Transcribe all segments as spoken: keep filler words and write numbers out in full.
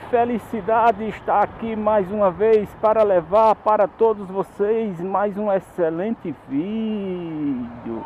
felicidade estar aqui mais uma vez para levar para todos vocês mais um excelente vídeo.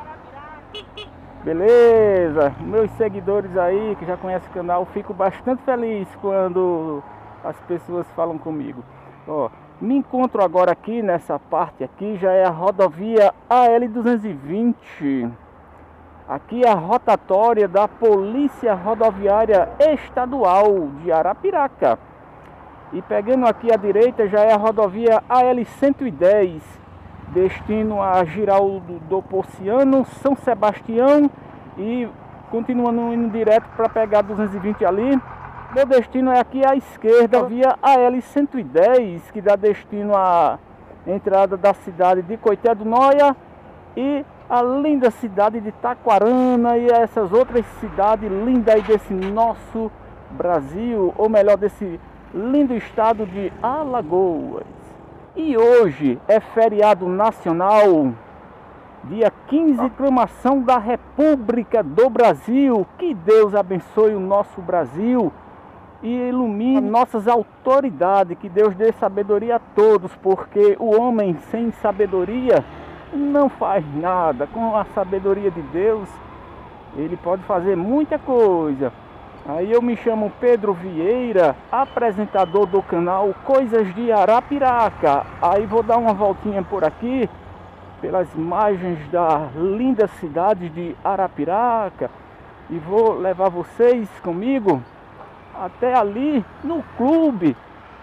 Beleza? Meus seguidores aí que já conhecem o canal, fico bastante feliz quando as pessoas falam comigo. Ó, me encontro agora aqui nessa parte aqui, já é a rodovia A L duzentos e vinte. Aqui é a rotatória da Polícia Rodoviária Estadual de Arapiraca. E pegando aqui à direita já é a rodovia A L cento e dez, destino a Giraldo do Porciano, São Sebastião, e continuando indo direto para pegar duzentos e vinte ali. Meu destino é aqui à esquerda, via A L cento e dez, que dá destino à entrada da cidade de Coité do Noia e a linda cidade de Taquarana e essas outras cidades lindas aí desse nosso Brasil, ou melhor, desse lindo estado de Alagoas. E hoje é feriado nacional, dia quinze, proclamação da República do Brasil. Que Deus abençoe o nosso Brasil e ilumine nossas autoridades, que Deus dê sabedoria a todos, porque o homem sem sabedoria não faz nada. Com a sabedoria de Deus, ele pode fazer muita coisa. Aí eu me chamo Pedro Vieira, apresentador do canal Coisas de Arapiraca. Aí vou dar uma voltinha por aqui, pelas margens da linda cidade de Arapiraca, e vou levar vocês comigo até ali no clube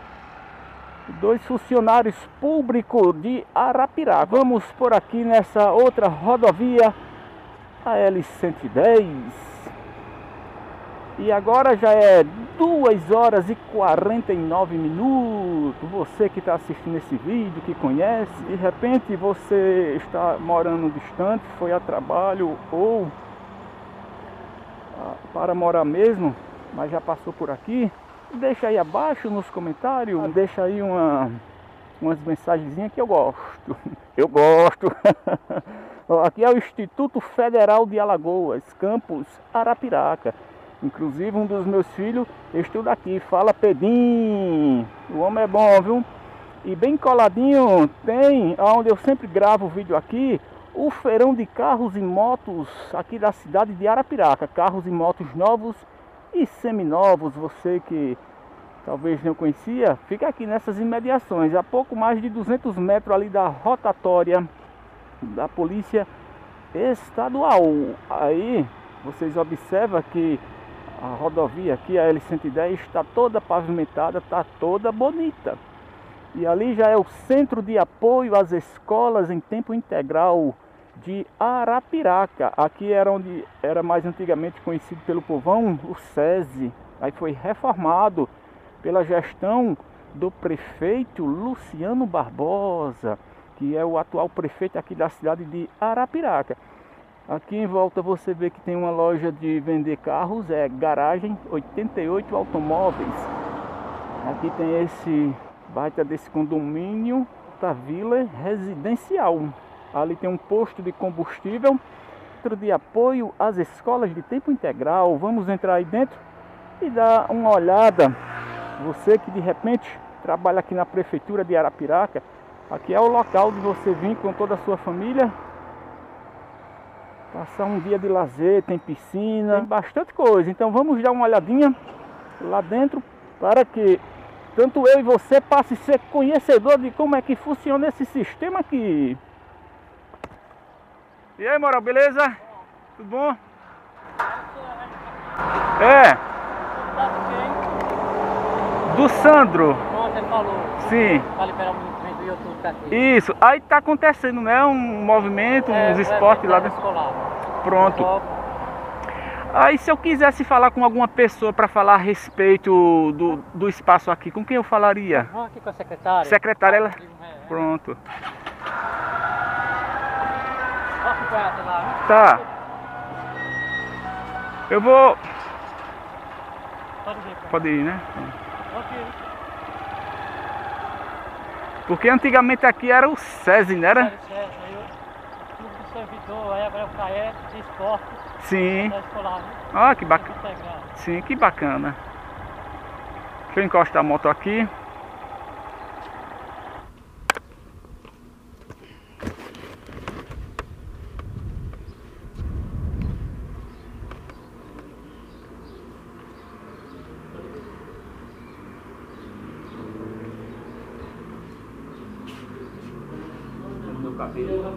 dos funcionários públicos de Arapiraca. Vamos por aqui nessa outra rodovia, a L cento e dez. E agora já é duas horas e quarenta e nove minutos. Você que está assistindo esse vídeo, que conhece, de repente você está morando distante, foi a trabalho ou para morar mesmo, mas já passou por aqui, deixa aí abaixo nos comentários, deixa aí uma, umas mensagenzinhas que eu gosto. Eu gosto. Aqui é o Instituto Federal de Alagoas, campus Arapiraca. Inclusive um dos meus filhos estuda aqui, fala Pedim. O homem é bom, viu? E bem coladinho tem, onde eu sempre gravo o vídeo aqui, o feirão de carros e motos aqui da cidade de Arapiraca. Carros e motos novos e seminovos. Você que talvez não conhecia, fica aqui nessas imediações, a pouco mais de duzentos metros ali da rotatória da Polícia Estadual. Aí vocês observam que a rodovia aqui, a L cento e dez, está toda pavimentada, está toda bonita. E ali já é o Centro de Apoio às Escolas em Tempo Integral de Arapiraca. Aqui era onde era mais antigamente conhecido pelo povão o SESI. Aí foi reformado pela gestão do prefeito Luciano Barbosa, que é o atual prefeito aqui da cidade de Arapiraca. Aqui em volta você vê que tem uma loja de vender carros, é Garagem oitenta e oito Automóveis. Aqui tem esse baita desse condomínio da Vila Residencial. Ali tem um posto de combustível, centro de apoio às escolas de tempo integral. Vamos entrar aí dentro e dar uma olhada. Você que de repente trabalha aqui na prefeitura de Arapiraca, aqui é o local de você vir com toda a sua família, passar um dia de lazer, tem piscina, tem bastante coisa. Então vamos dar uma olhadinha lá dentro para que tanto eu e você passe a ser conhecedor de como é que funciona esse sistema aqui. E aí, Moral, beleza? Tudo bom? É. Do Sandro. Você falou. Sim. Para liberar o movimento do YouTube pra aqui. Isso. Aí tá acontecendo, né? Um movimento, É, uns esportes lá dentro. Escolar. Pronto. Aí se eu quisesse falar com alguma pessoa para falar a respeito do, do espaço aqui, com quem eu falaria? Vamos aqui com a secretária. Secretária, ela? É. Pronto. Vamos acompanhar até lá, né? Tá. Eu vou... Pode ir, cara. Pode ir, né? Pode ir. Porque antigamente aqui era o SESI, não era? Aí o clube do servidor, aí agora é o CAET de esporte. Sim. Da escolar, né? Ah, que bacana. Integrado. Sim, que bacana. Deixa eu encostar a moto aqui. Meu cabelo.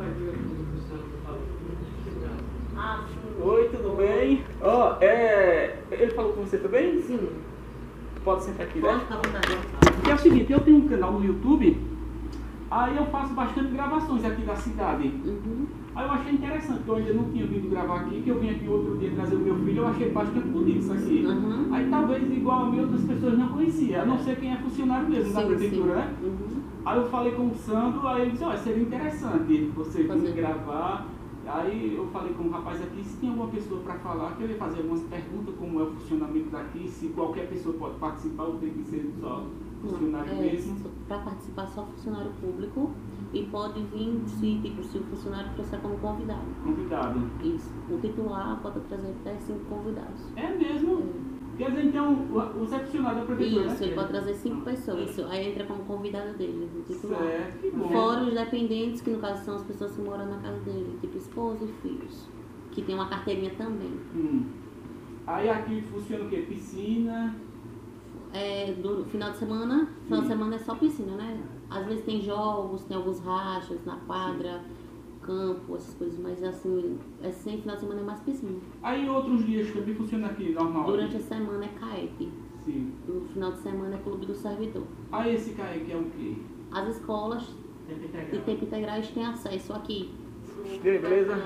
Oi, tudo bem? Ó, oh, é... ele falou com você também? Sim. Pode sentar aqui, né? Pode ficar à vontade. E é o seguinte, eu tenho um canal no YouTube, aí eu faço bastante gravações aqui da cidade. Uhum. Aí eu achei interessante, porque eu ainda não tinha vindo gravar aqui, que eu vim aqui outro dia trazer o meu filho, eu achei bastante bonito isso aqui. Uhum. Aí talvez igual a mim outras pessoas não conheciam, a não ser quem é funcionário mesmo Sim, da prefeitura, sim. né? Uhum. Aí eu falei com o Sandro, aí ele disse, olha, seria interessante você vir Fazer. gravar. Aí eu falei com o rapaz aqui, se tem alguma pessoa para falar, que eu ia fazer algumas perguntas, como é o funcionamento daqui, se qualquer pessoa pode participar ou tem que ser só funcionário Não, é, mesmo. para participar só funcionário público e pode vir se, tipo, se o funcionário trouxer como convidado. Convidado. Isso. O titular pode trazer até cinco convidados. É mesmo? É. Quer dizer, então, você é funcionário da prefeitura, Isso, né? ele pode trazer cinco pessoas. Isso, aí entra como convidado dele, o titular. Certo, que bom. Fora os dependentes, que no caso são as pessoas que moram na casa dele, tipo esposa e filhos, que tem uma carteirinha também. Hum. Aí aqui funciona o quê? Piscina? É, do final de semana, final de Sim. semana é só piscina, né? Às vezes tem jogos, tem alguns rachas na quadra, campo, essas coisas, mas assim, é sem final de semana é mais piscina. Aí outros dias também funciona aqui, normal? Durante a aqui? semana é C A E P, Sim. no final de semana é Clube do Servidor. Aí esse C A E P é o quê? As escolas de tempo integrais têm acesso aqui. E aí, beleza?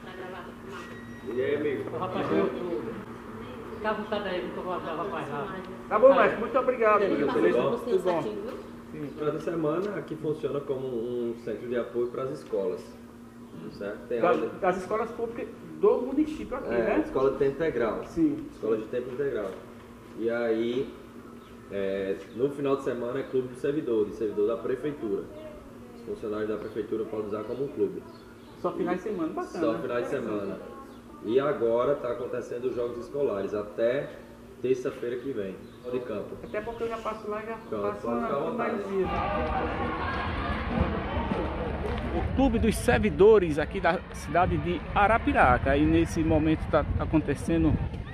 E aí, amigo? O rapaz veio fica à vontade aí, que eu vou ajudar o rapaz lá. Tá bom, mestre. Muito obrigado. Ele passa Beleza? pra você Tudo bom. certinho, viu? Durante a semana aqui funciona como um centro de apoio para as escolas, certo? Tem Das, aula, das escolas públicas do município aqui, é, né? escola de tempo integral, Sim. escola de tempo integral. E aí, é, no final de semana é clube de servidores, servidor da prefeitura. Os funcionários da prefeitura podem usar como um clube. Só finais de semana, bacana. Só finais de semana. E agora está acontecendo os jogos escolares, até terça-feira que vem, de campo. Até porque eu já passo lá e já Pronto, passo pode ficar à uma vontade. mais dia. O Clube dos Servidores aqui da cidade de Arapiraca. Aí nesse momento está acontecendo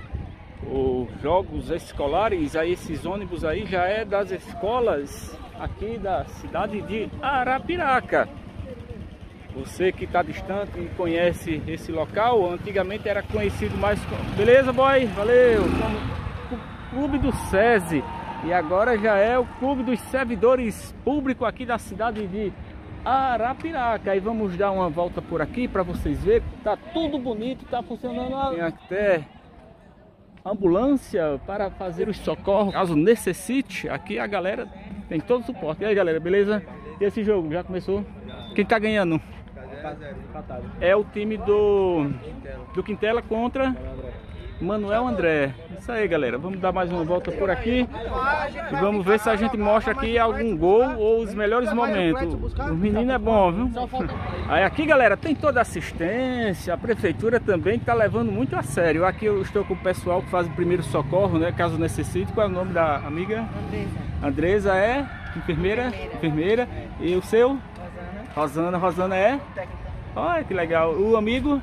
os jogos escolares. Aí esses ônibus aí já é das escolas aqui da cidade de Arapiraca. Você que está distante e conhece esse local, antigamente era conhecido mais como... Beleza, boy? Valeu! Como o Clube do SESI. E agora já é o Clube dos Servidores Públicos aqui da cidade de Arapiraca. Aí vamos dar uma volta por aqui para vocês verem. Tá tudo bonito, tá funcionando. Tem até ambulância para fazer os socorros. Caso necessite, aqui a galera tem todo o suporte. E aí, galera, beleza? E esse jogo já começou? Quem tá ganhando? É o time do, do Quintela contra Manuel André. Isso aí, galera. Vamos dar mais uma volta por aqui e vamos ver se a gente mostra aqui algum gol ou os melhores momentos. O menino é bom, viu? Aí aqui, galera, tem toda a assistência. A prefeitura também está levando muito a sério. Aqui eu estou com o pessoal que faz o primeiro socorro, né? Caso necessite. Qual é o nome da amiga? Andresa. Andresa é enfermeira? Enfermeira. E o seu? Rosana. Rosana é? Olha que legal. O amigo?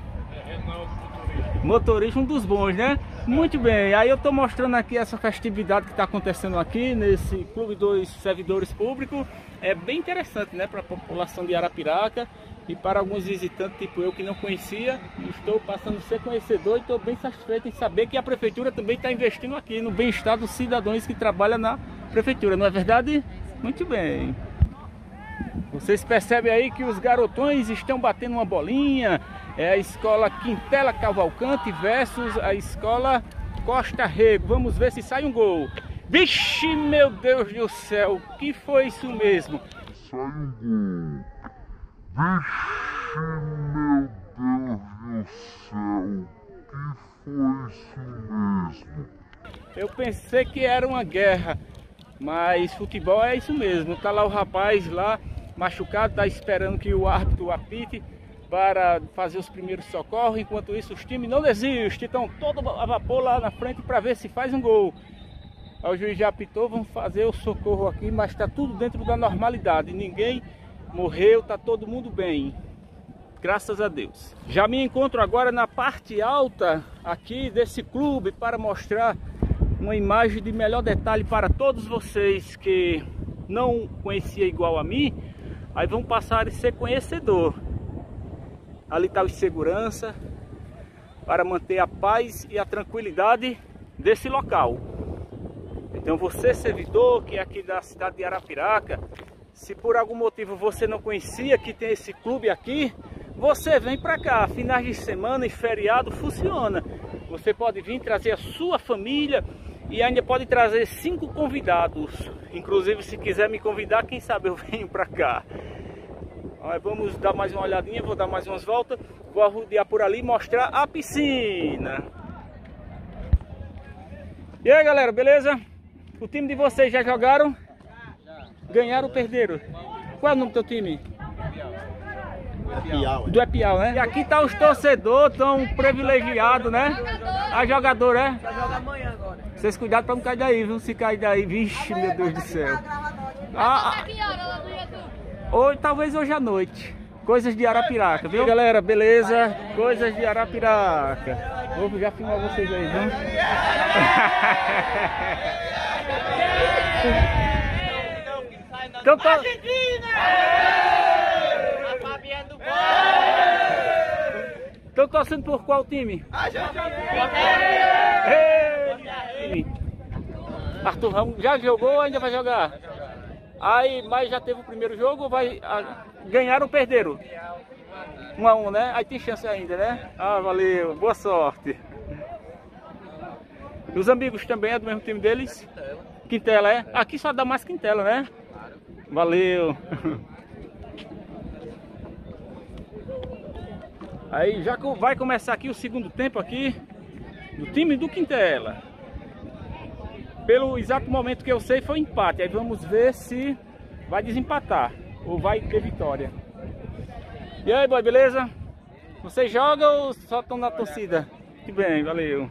Motorista, um dos bons, né? Muito bem. Aí eu tô mostrando aqui essa festividade que está acontecendo aqui nesse Clube dos Servidores Públicos. É bem interessante, né? Para a população de Arapiraca e para alguns visitantes tipo eu que não conhecia. Estou passando a ser conhecedor e estou bem satisfeito em saber que a prefeitura também está investindo aqui no bem-estar dos cidadãos que trabalham na prefeitura, não é verdade? Muito bem. Vocês percebem aí que os garotões estão batendo uma bolinha. É a escola Quintela Cavalcante versus a escola Costa Rego. Vamos ver se sai um gol. Vixe, meu Deus do céu, que foi isso mesmo? Sai um gol. Vixe, meu Deus do céu, que foi isso mesmo? Eu pensei que era uma guerra, mas futebol é isso mesmo. Tá lá o rapaz lá machucado, tá esperando que o árbitro apite para fazer os primeiros socorros. Enquanto isso, os times não desistem, estão todo a vapor lá na frente para ver se faz um gol. O juiz já apitou, vamos fazer o socorro aqui, mas está tudo dentro da normalidade. Ninguém morreu, está todo mundo bem. Graças a Deus. Já me encontro agora na parte alta aqui desse clube para mostrar uma imagem de melhor detalhe para todos vocês que não conhecia igual a mim. Aí vão passar a ser conhecedor. Ali está o segurança para manter a paz e a tranquilidade desse local. Então você, servidor, que é aqui da cidade de Arapiraca, se por algum motivo você não conhecia que tem esse clube aqui, você vem para cá. Finais de semana e feriado funciona. Você pode vir trazer a sua família e ainda pode trazer cinco convidados. Inclusive, se quiser me convidar, quem sabe eu venho para cá. Vamos dar mais uma olhadinha, vou dar mais umas voltas. Vou rodear por ali e mostrar a piscina. E aí, galera, beleza? O time de vocês já jogaram? Ganharam ou perderam? Qual é o nome do teu time? Piau, do Epiau, né? E aqui tá os torcedores, tão privilegiados, né? A jogador, é? Vai jogar amanhã agora. Vocês cuidado pra não cair daí, viu? Se cair daí, vixe, meu Deus do céu. Ah, hoje, talvez hoje à noite. Coisas de Arapiraca, viu? Galera, beleza? Coisas de Arapiraca. Vou já filmar vocês aí, viu? Então, tô... Estão torcendo por qual time? Ei! Arthur Ramos já jogou ou ainda vai jogar? Aí, mas já teve o primeiro jogo, vai a, ganharam ou perderam? Um a um, né? Aí tem chance ainda, né? Ah, valeu, boa sorte. E os amigos também é do mesmo time deles? Quintela, é? Aqui só dá mais Quintela, né? Valeu. Aí já vai começar aqui o segundo tempo aqui do time do Quintela. Pelo exato momento que eu sei foi empate. Aí vamos ver se vai desempatar ou vai ter vitória. E aí, boy, beleza? Vocês jogam ou só estão na torcida? Que bem, valeu.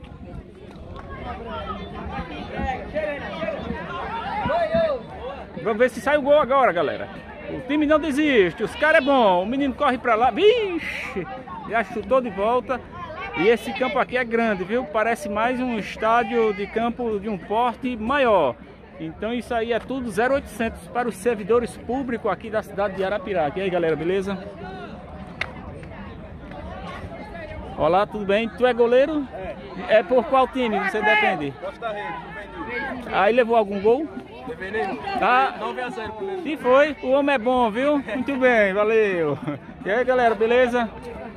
Vamos ver se sai o gol agora, galera. O time não desiste, os caras é bom. O menino corre pra lá, vixe, já chutou de volta. E esse campo aqui é grande, viu? Parece mais um estádio de campo de um porte maior. Então isso aí é tudo zero oitocentos para os servidores públicos aqui da cidade de Arapiraca. E aí, galera, beleza? Olá, tudo bem? Tu é goleiro? É. É por qual time você defende? Costa Rede, juvenil. Aí levou algum gol? Ah, nove a zero. e foi, o homem é bom, viu? Muito bem, valeu. E aí, galera, beleza?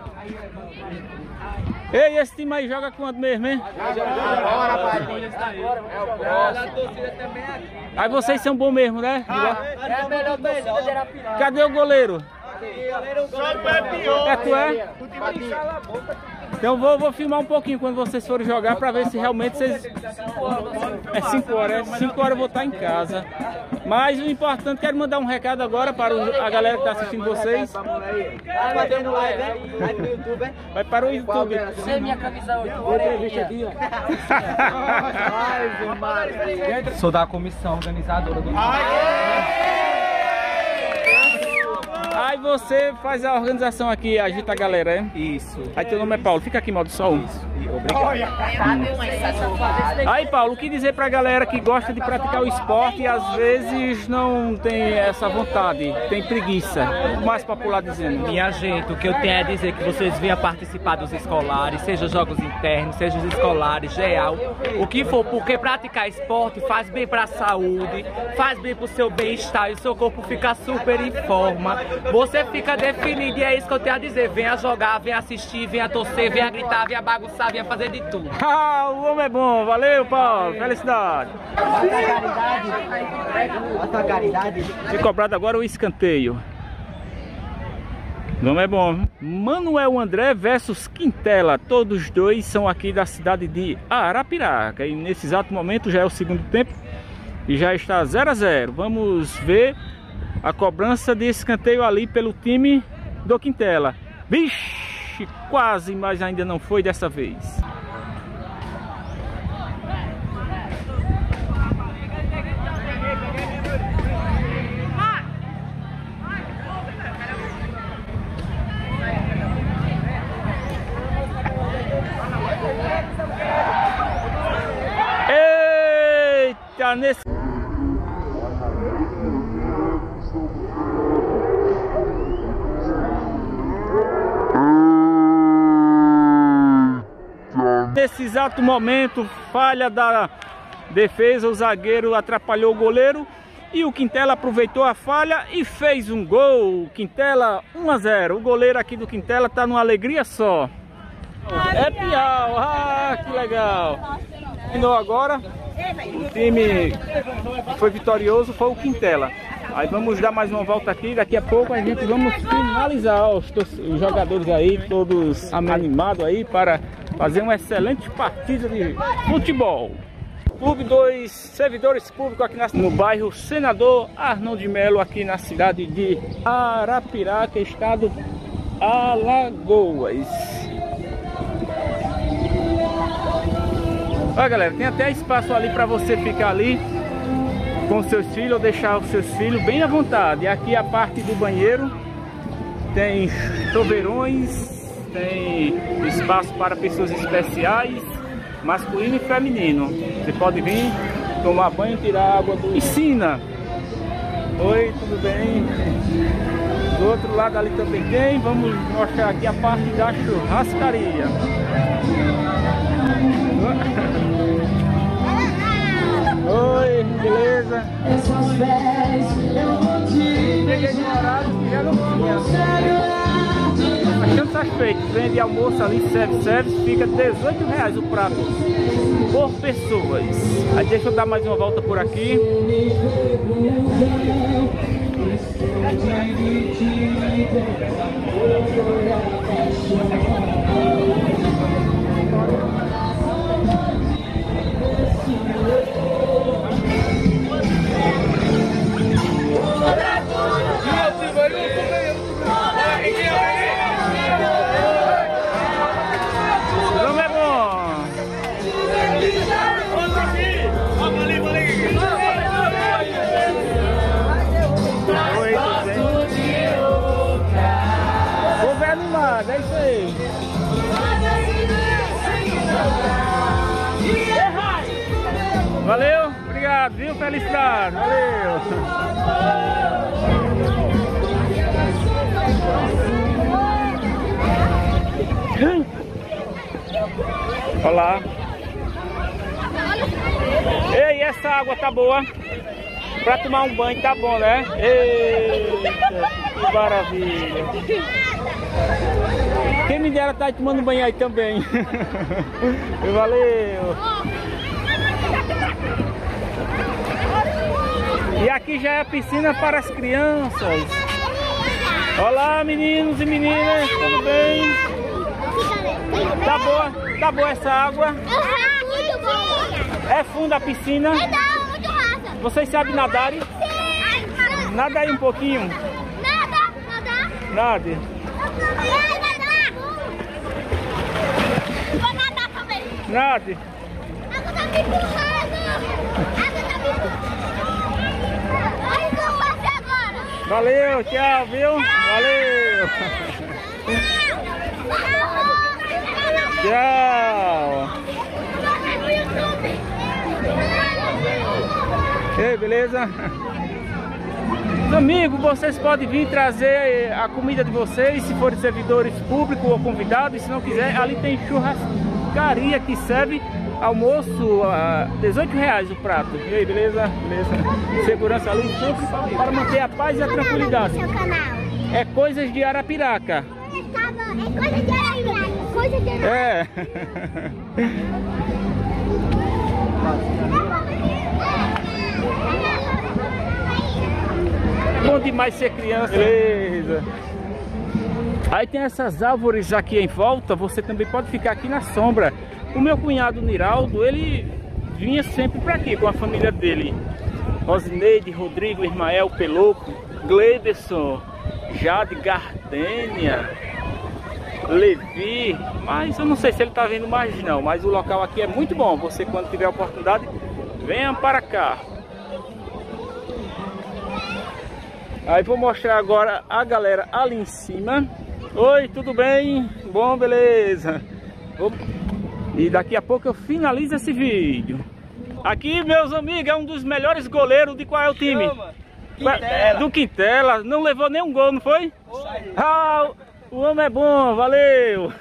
Ei, esse time aí joga quanto mesmo, hein? Agora, rapaz. É o próximo. Aí vocês são bons mesmo, né? É a melhor torcida de Arapiraca. Cadê o goleiro? É tu é? Então vou, vou filmar um pouquinho quando vocês forem jogar pra ver se realmente vocês... É cinco horas, é cinco horas eu vou estar em casa. Mas o importante, quero mandar um recado agora para a galera que está assistindo vocês. Vai ter no live, né? Vai pro YouTube, Vai para o YouTube. Você minha camisa oito, entrevista aqui, ó. Sou da comissão organizadora do... Aí você faz a organização aqui, agita a galera, é? Isso. Aí teu nome é Paulo, fica aqui, modo sol. Obrigado. Aí, Paulo, o que dizer pra galera que gosta de praticar o esporte e às vezes não tem essa vontade, tem preguiça, o mais popular dizendo? Minha gente, o que eu tenho é dizer que vocês venham participar dos escolares, seja jogos internos, seja os escolares, geral, o que for, porque praticar esporte faz bem pra saúde, faz bem pro seu bem-estar e o seu corpo fica super em forma. Você fica definido e é isso que eu tenho a dizer. Venha jogar, venha assistir, venha torcer, venha gritar, venha bagunçar, venha fazer de tudo. Ah, o homem é bom. Valeu, Paulo. Felicidade. Bota caridade. Se cobrado agora o escanteio. O nome é bom. Manuel André versus Quintela. Todos dois são aqui da cidade de Arapiraca. E nesse exato momento já é o segundo tempo. E já está zero a zero. Vamos ver a cobrança de escanteio ali pelo time do Quintela. Vixe, quase, mas ainda não foi dessa vez. nesse... Nesse exato momento, falha da defesa, o zagueiro atrapalhou o goleiro e o Quintela aproveitou a falha e fez um gol. Quintela um a zero. O goleiro aqui do Quintela tá numa alegria só. É Piau, ah, que legal. Terminou agora. O time que foi vitorioso foi o Quintela. Aí vamos dar mais uma volta aqui, daqui a pouco a gente vamos finalizar ó, os, os jogadores aí, todos animados aí para fazer uma excelente partida de futebol. Clube dos Servidores Públicos aqui na, no bairro Senador Arnon de Melo, aqui na cidade de Arapiraca, estado Alagoas. Olha galera, tem até espaço ali para você ficar ali com seus filhos ou deixar os seus filhos bem à vontade. E aqui a parte do banheiro tem chuveirões, tem espaço para pessoas especiais, masculino e feminino. Você pode vir tomar banho e tirar água do piscina. Oi, tudo bem? Do outro lado ali também tem. Vamos mostrar aqui a parte da churrascaria. Oi, beleza? Cheguei no horário que já não tinha. Bastante satisfeito. Vende almoço ali, serve, serve. Fica dezoito reais o prato por pessoas. Aí deixa eu dar mais uma volta por aqui. É isso aí. Valeu, obrigado, viu? Felicidade, valeu. Olá. Ei, essa água tá boa? Pra tomar um banho tá bom, né? Eita, que maravilha. Quem me dera tá tomando banho aí também. Valeu. E aqui já é a piscina para as crianças. Olá, meninos e meninas, tudo bem? Tá boa? Tá boa essa água? É funda a piscina? Vocês sabem nadar? Nada aí um pouquinho. Nada, nada. Nada. Vou nadar também. Nada. A água tá me empurrando. A água tá me empurrando. Aí que eu faço agora. Valeu, tchau, viu? Valeu. Tchau. Ei, beleza? Amigos, vocês podem vir trazer a comida de vocês, se forem servidores públicos ou convidados. E se não quiser, ali tem churrascaria que serve almoço a dezoito reais o prato. E aí, beleza? Beleza. Segurança ali sempre para manter a paz e a tranquilidade. É Coisas de Arapiraca. É Coisa de Arapiraca. Coisa de Arapiraca. É. Bom demais ser criança. Beleza. Aí tem essas árvores aqui em volta. Você também pode ficar aqui na sombra. O meu cunhado Niraldo, ele vinha sempre para aqui com a família dele. Rosineide, Rodrigo, Ismael, Peloco, Gleberson, Jade, Gardênia, Levi. Mas eu não sei se ele tá vendo mais não. Mas o local aqui é muito bom. Você, quando tiver a oportunidade, venha para cá. Aí vou mostrar agora a galera ali em cima. Oi, tudo bem? Bom, beleza. E daqui a pouco eu finalizo esse vídeo. Aqui, meus amigos, é um dos melhores goleiros de qual é o time? Quintela. Do Quintela. Não levou nenhum gol, não foi? Foi. Ah, o homem é bom, valeu!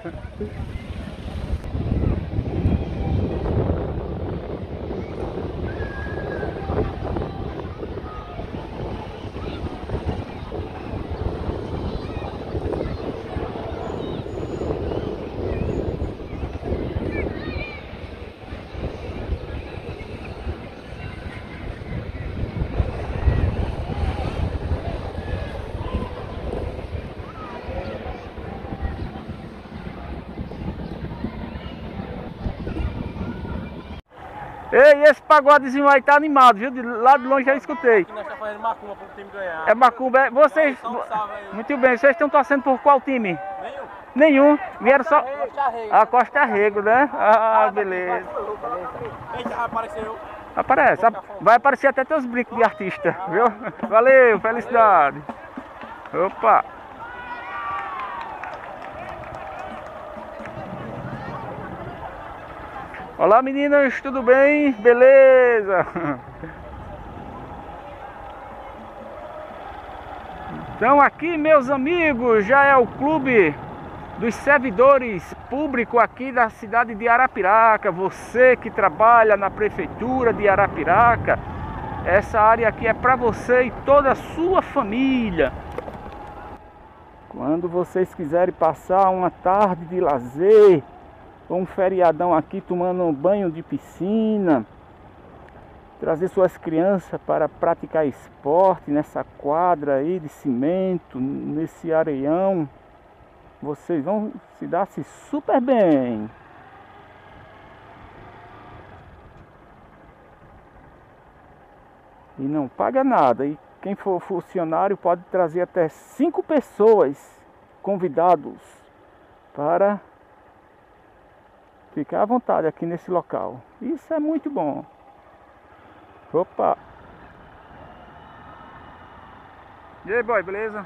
Ei, esse pagodezinho aí tá animado, viu? De lá de longe já escutei. Aqui nós estamos fazendo macumba para o time ganhar. É macumba, é... vocês... Muito bem, vocês estão torcendo por qual time? Nenhum. Nenhum? Vieram só... A Costa Rego, né? Ah, beleza. Eita, apareceu. Aparece, vai aparecer até teus brincos de artista, viu? Valeu, felicidade. Opa! Olá meninas, tudo bem? Beleza? Então aqui, meus amigos, já é o clube dos servidores públicos aqui da cidade de Arapiraca. Você que trabalha na prefeitura de Arapiraca, essa área aqui é para você e toda a sua família. Quando vocês quiserem passar uma tarde de lazer, ou um feriadão aqui tomando um banho de piscina, trazer suas crianças para praticar esporte nessa quadra aí de cimento, nesse areião, vocês vão se dar-se super bem. E não paga nada. E quem for funcionário pode trazer até cinco pessoas convidados para ficar à vontade aqui nesse local. Isso é muito bom. Opa! E aí, boy, beleza?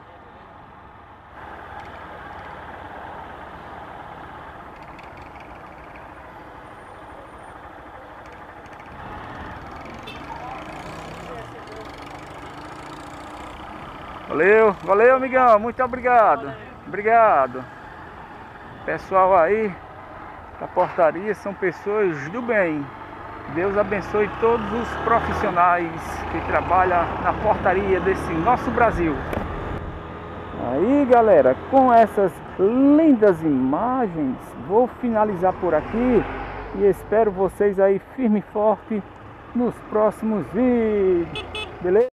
Valeu, valeu, amigão. Muito obrigado. Obrigado. Pessoal aí da portaria são pessoas do bem. Deus abençoe todos os profissionais que trabalham na portaria desse nosso Brasil. Aí, galera, com essas lindas imagens, vou finalizar por aqui e espero vocês aí firme e forte nos próximos vídeos. Beleza?